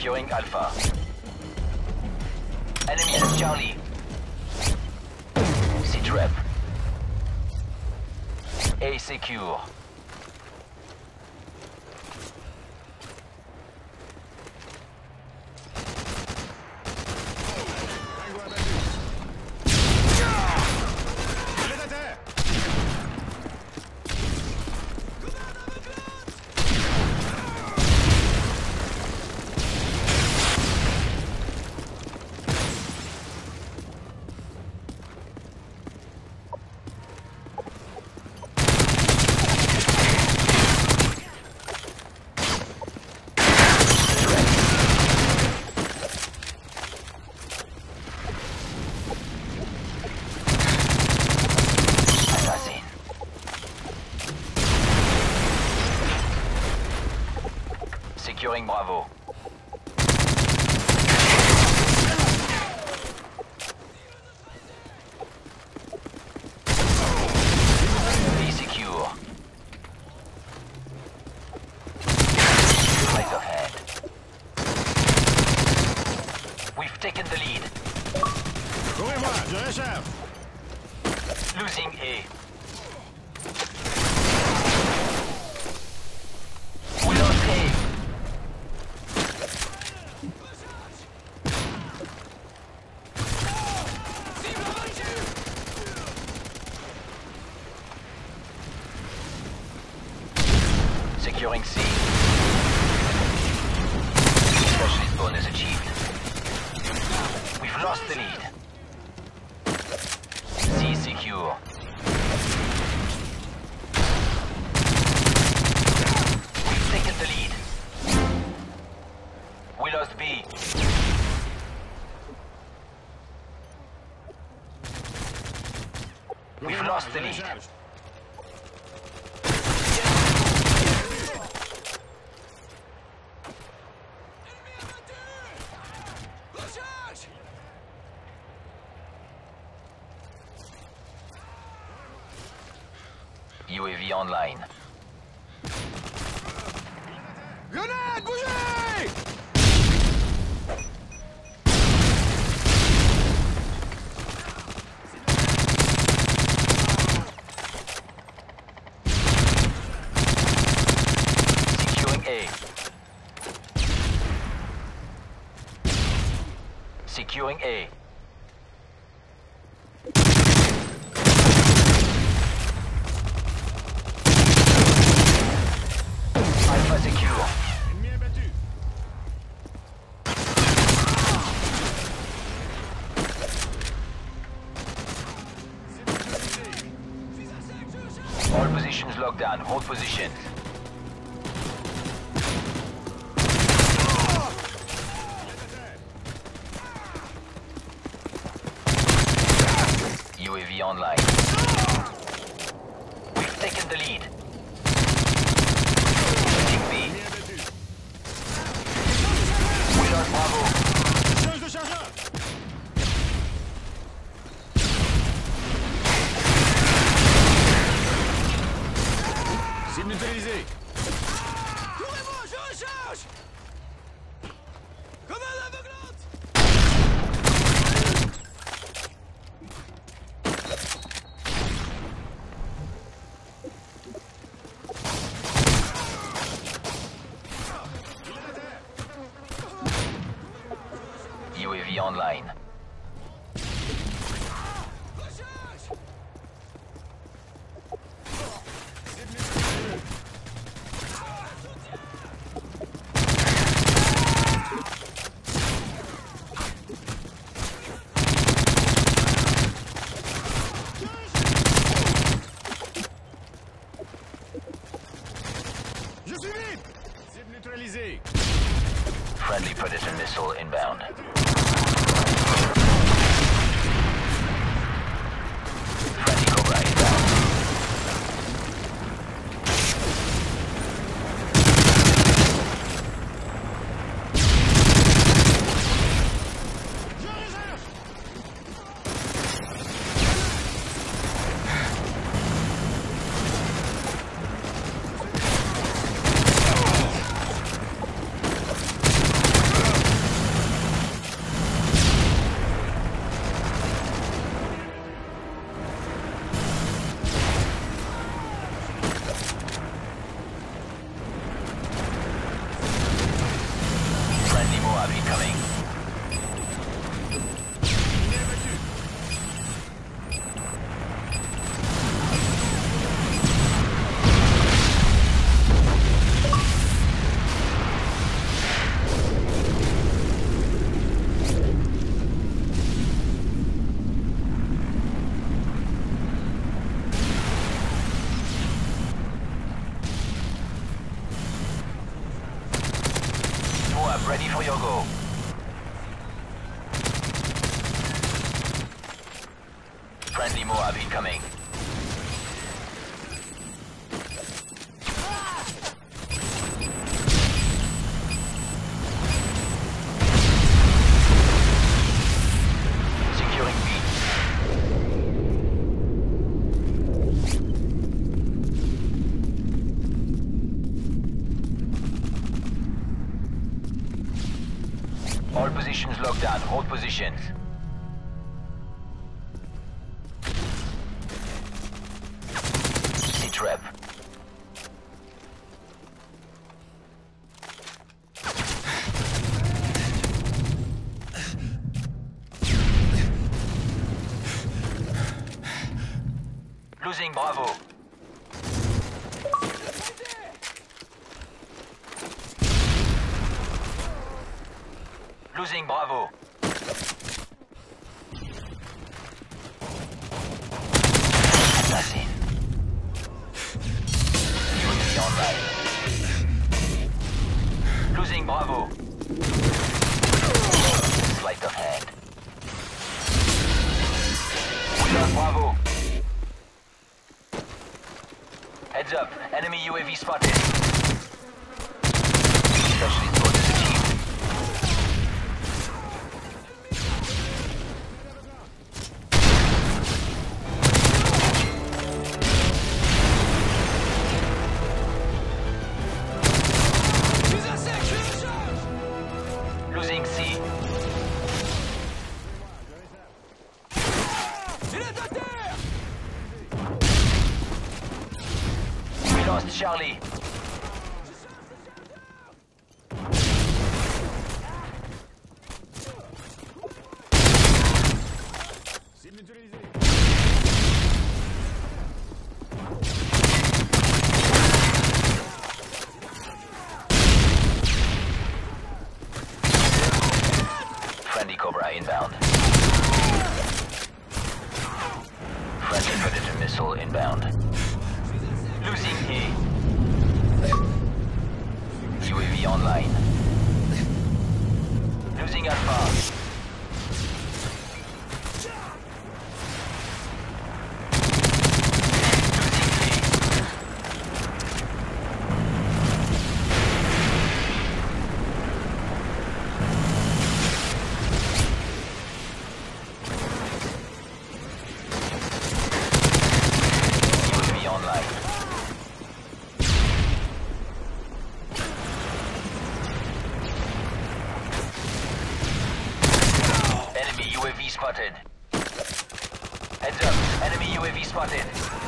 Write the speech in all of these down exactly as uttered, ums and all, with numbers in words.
Securing Alpha. Enemy has Charlie. Siege rep. A secure. Securing Bravo. Be secure. Right of hand. We've taken the lead. Courez-moi, je recharge. Losing A. We lost A. Securing C. Specialist bonus achieved. We've lost the lead. C secure. We've taken the lead. We lost B. We've lost the lead. U A V online. Grenade, bougez! Securing A. Securing A. Alpha secure. Ennemi abattu. All positions locked down. Hold positions. U A V online. We've taken the lead. Taking B. We lost Bravo. Charge de chargeur. Cible neutralisée. Courez-moi, je recharge. Commande aveuglante. U A V online. Je suis vide. Cible neutralisée. Friendly Predator missile inbound. Friendly Cobra inbound. Je recharge. Moab incoming. Moab ready for your go. Friendly Moab incoming. Securing B. All positions locked down. Hold positions. Sit rep. Losing Bravo. Losing Bravo. Assassin. U A V online. Losing Bravo. Sleight of hand. We lost Bravo. Heads up. Enemy U A V spotted. Specialist orders achieved. Losing C. We lost Charlie. Friendly Cobra inbound. Friendly Predator missile inbound. Losing E. U A V online. Losing Alpha. U A V spotted. Heads up, enemy U A V spotted.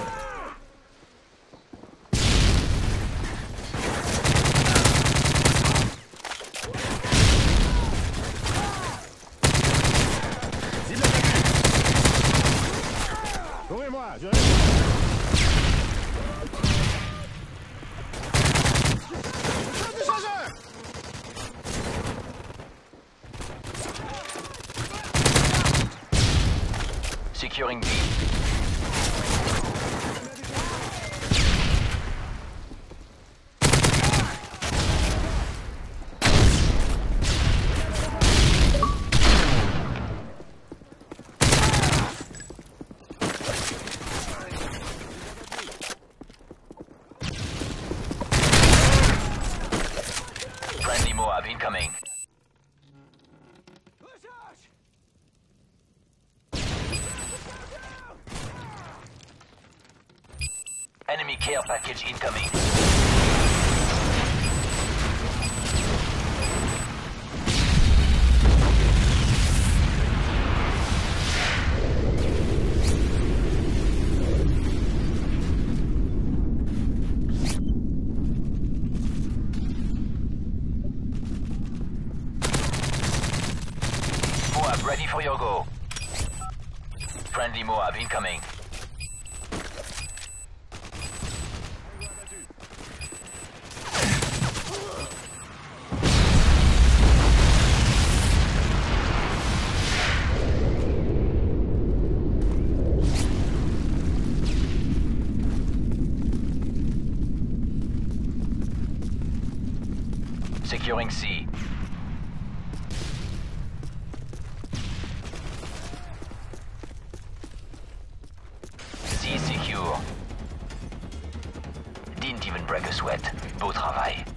Couvrez-moi, je... Securing B. Friendly Moab incoming. Enemy care package incoming. Moab, ready for your go. Friendly Moab incoming. Securing C. C secure. Didn't even break a sweat. Beau travail.